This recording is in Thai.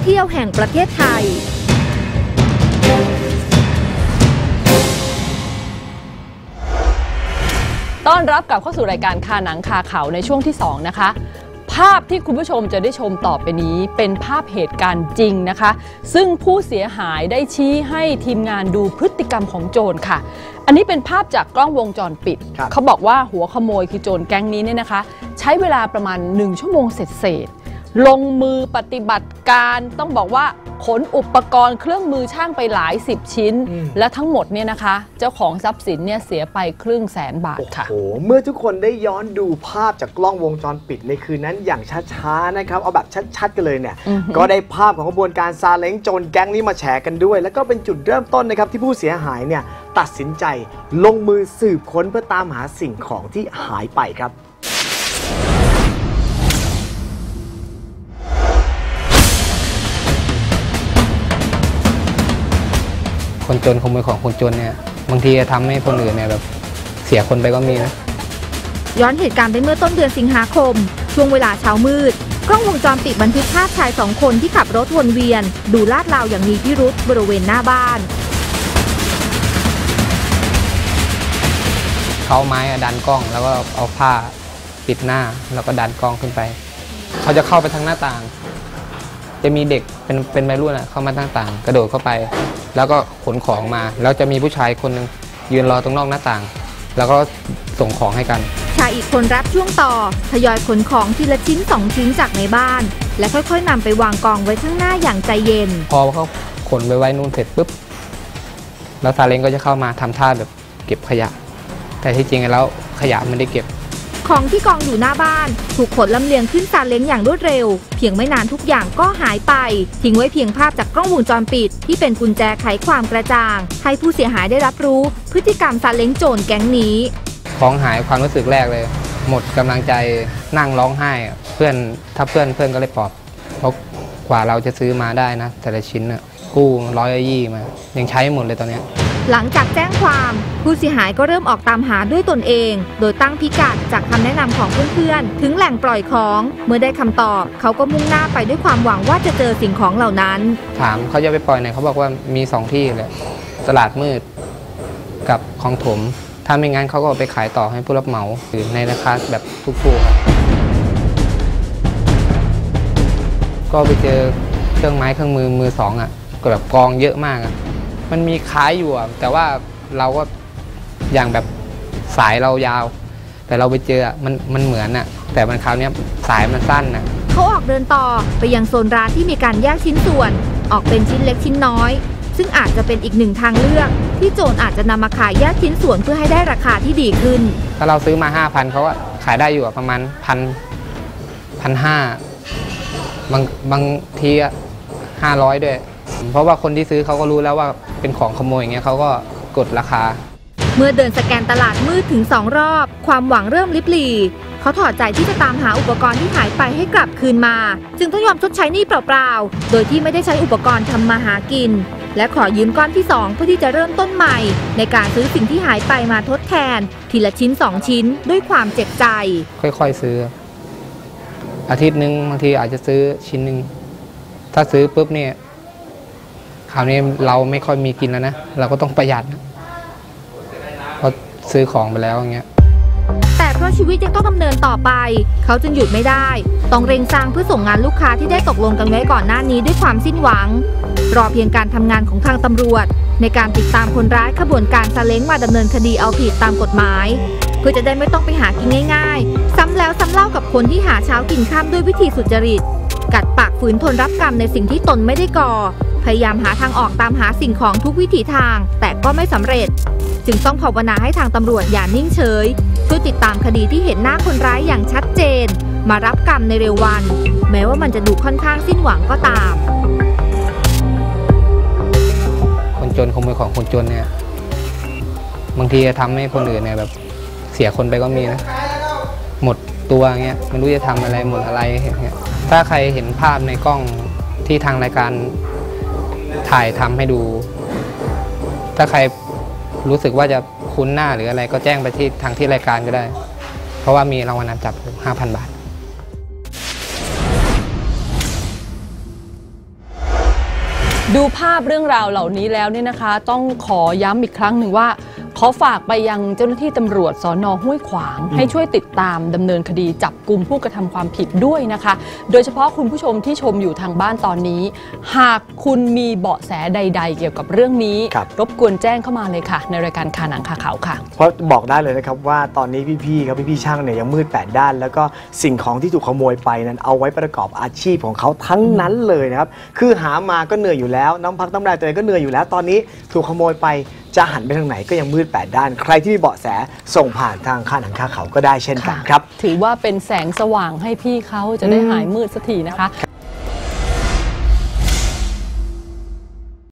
เที่ยวแห่งประเทศไทยต้อนรับกลับเข้าสู่รายการคาหนังคาเขาในช่วงที่2นะคะภาพที่คุณผู้ชมจะได้ชมต่อไปนี้เป็นภาพเหตุการณ์จริงนะคะซึ่งผู้เสียหายได้ชี้ให้ทีมงานดูพฤติกรรมของโจรค่ะอันนี้เป็นภาพจากกล้องวงจรปิดเขาบอกว่าหัวขโมยคือโจรแก๊งนี้เนี่ยนะคะใช้เวลาประมาณ1 ชั่วโมงเศษลงมือปฏิบัติการต้องบอกว่าขนอุปกรณ์เครื่องมือช่างไปหลาย10 ชิ้นและทั้งหมดเนี่ยนะคะเจ้าของทรัพย์สินเนี่ยเสียไป500,000 บาทค่ะโอ้โหเมื่อทุกคนได้ย้อนดูภาพจากกล้องวงจรปิดในคืนนั้นอย่างช้าๆนะครับเอาแบบชัดๆกันเลยเนี่ยก็ได้ภาพของกระบวนการซาเล้งโจรแก๊งนี้มาแฉกันด้วยแล้วก็เป็นจุดเริ่มต้นนะครับที่ผู้เสียหายเนี่ยตัดสินใจลงมือสืบค้นเพื่อตามหาสิ่งของที่หายไปครับคนจนขโมยของคนจนเนี่ยบางทีจะทำให้คนอื่นเนี่ยแบบเสียคนไปก็มีนะย้อนเหตุการณ์ไปเมื่อต้นเดือนสิงหาคมช่วงเวลาเช้ามืดกล้องวงจรปิดบันทึกภาพชาย2 คนที่ขับรถวนเวียนดูลาดราวอย่างมีพิรุธบริเวณหน้าบ้านเขาไม้ดันกล้องแล้วก็เอาผ้าปิดหน้าแล้วก็ดันกล้องขึ้นไปเขาจะเข้าไปทางหน้าต่างจะมีเด็กเป็นวัยรุ่นเข้ามาทางต่างกระโดดเข้าไปแล้วก็ขนของมาแล้วจะมีผู้ชายคนนึงยืนรอตรงนอกหน้าต่างแล้วก็ส่งของให้กันชายอีกคนรับช่วงต่อทยอยขนของทีละชิ้น2 ชิ้นจากในบ้านและค่อยๆนำไปวางกองไว้ข้างหน้าอย่างใจเย็นพอเขาขนไปไว้นู่นเสร็จปุ๊บแล้วซาเล้งก็จะเข้ามาทำท่าแบบเก็บขยะแต่ที่จริงแล้วขยะไม่ได้เก็บของที่กองอยู่หน้าบ้านถูกขนลำเลียงขึ้นซาเล้งอย่างรวดเร็วเพียงไม่นานทุกอย่างก็หายไปทิ้งไว้เพียงภาพจากกล้องวงจรปิดที่เป็นกุญแจไขความกระจ่างให้ผู้เสียหายได้รับรู้พฤติกรรมซาเล้งโจรแก๊งนี้ของหายความรู้สึกแรกเลยหมดกำลังใจนั่งร้องไห้เพื่อนก็เลยปลอบเพราะกว่าเราจะซื้อมาได้นะแต่ละชิ้นกู้120มายังใช้หมดเลยตอนนี้หลังจากแจ้งความผู้เสียหายก็เริ่มออกตามหาด้วยตนเองโดยตั้งพิกัดจากคำแนะนำของเพื่อนๆถึงแหล่งปล่อยของเมื่อได้คำตอบเขาก็มุ่งหน้าไปด้วยความหวังว่าจะเจอสิ่งของเหล่านั้นถามเขาจะไปปล่อยไหนเขาบอกว่ามี2 ที่เลยตลาดมืดกับคลองถมถ้าไม่งั้นเขาก็ไปขายต่อให้ผู้รับเหมาหรือในราคาแบบถูกๆก็ไปเจอเครื่องไม้เครื่องมือสองก็แบบกองเยอะมากมันมีขายอยู่แต่ว่าเราก็อย่างแบบสายเรายาวแต่เราไปเจอมันเหมือนแต่มันคราวนี้สายมันสั้นเขาออกเดินต่อไปยังโซนร้านที่มีการแยกชิ้นส่วนออกเป็นชิ้นเล็กชิ้นน้อยซึ่งอาจจะเป็นอีก1 ทางเลือกที่โจรอาจจะนำมาขายแยกชิ้นส่วนเพื่อให้ได้ราคาที่ดีขึ้นถ้าเราซื้อมา 5,000เขาก็ขายได้อยู่ประมาณ1,500บางที500ด้วยเพราะว่าคนที่ซื้อเขาก็รู้แล้วว่าเป็นของขโมยอย่างเงี้ยเขาก็กดราคาเมื่อเดินสแกนตลาดมืดถึง2 รอบความหวังเริ่มลิบหลี่เขาถอดใจที่จะตามหาอุปกรณ์ที่หายไปให้กลับคืนมาจึงต้องยอมชดใช้หนี้เปล่าๆโดยที่ไม่ได้ใช้อุปกรณ์ทำมาหากินและขอยืมก้อนที่2เพื่อที่จะเริ่มต้นใหม่ในการซื้อสิ่งที่หายไปมาทดแทนทีละชิ้น2 ชิ้นด้วยความเจ็บใจค่อยๆซื้ออาทิตย์นึงบางทีอาจจะซื้อชิ้นนึงถ้าซื้อปุ๊บเนี่ยคราวนี้เราไม่ค่อยมีกินแล้วนะเราก็ต้องประหยัดเพราะซื้อของไปแล้วอย่างเงี้ยแต่เพราะชีวิตยังต้องดำเนินต่อไปเขาจึงหยุดไม่ได้ต้องเร่งสร้างเพื่อส่งงานลูกค้าที่ได้ตกลงกันไว้ก่อนหน้านี้ด้วยความสิ้นหวังรอเพียงการทำงานของทางตำรวจในการติดตามคนร้ายขบวนการซาเล้งมาดำเนินคดีเอาผิดตามกฎหมายเพื่อจะได้ไม่ต้องไปหากินง่ายๆซ้ำแล้วซ้ำเล่ากับคนที่หาเช้ากินค่ำด้วยวิธีสุจริตกัดปากฝืนทนรับกรรมในสิ่งที่ตนไม่ได้ก่อพยายามหาทางออกตามหาสิ่งของทุกวิถีทางแต่ก็ไม่สำเร็จจึงต้องภาวนาให้ทางตำรวจอย่านิ่งเฉยช่วยติดตามคดีที่เห็นหน้าคนร้ายอย่างชัดเจนมารับกรรมในเร็ววันแม้ว่ามันจะดูค่อนข้างสิ้นหวังก็ตามคนจนขโมยของคนจนเนี่ยบางทีจะทำให้คนอื่นเนี่ยแบบเสียคนไปก็มีนะหมดตัวเงี้ยไม่รู้จะทำอะไรหมดอะไรเงี้ยถ้าใครเห็นภาพในกล้องที่ทางรายการถ่ายทำให้ดูถ้าใครรู้สึกว่าจะคุ้นหน้าหรืออะไรก็แจ้งไปที่ทางที่รายการก็ได้เพราะว่ามีรางวัลนำจับ 5,000 บาทดูภาพเรื่องราวเหล่านี้แล้วเนี่ยนะคะ ต้องขอย้ำอีกครั้งหนึ่งว่า ขอฝากไปยังเจ้าหน้าที่ตำรวจสน.ห้วยขวางให้ช่วยติดตามดำเนินคดีจับกุมผู้กระทำความผิดด้วยนะคะ โดยเฉพาะคุณผู้ชมที่ชมอยู่ทางบ้านตอนนี้ หากคุณมีเบาะแสใดๆเกี่ยวกับเรื่องนี้ รบกวนแจ้งเข้ามาเลยค่ะในรายการคาหนังคาเขาค่ะเพราะบอกได้เลยนะครับว่าตอนนี้พี่ๆช่างเนี่ยยังมืด8ด้านแล้วก็สิ่งของที่ถูกขโมยไปนั้นเอาไว้ประกอบอาชีพของเขาทั้งนั้นเลยนะครับคือหามาก็เหนื่อยอยู่แล้วน้ำพักน้ำแรงตัวเองก็เหนื่อยอยู่แล้วตอนนี้ถูกขโมยไปจะหันไปทางไหนก็ยังมืด8ด้านใครที่มีเบาะแสส่งผ่านทางค่าหนังค่าเขาก็ได้เช่นกันครับถือว่าเป็นแสงสว่างให้พี่เขาจะได้หายมืดสักทีนะคะ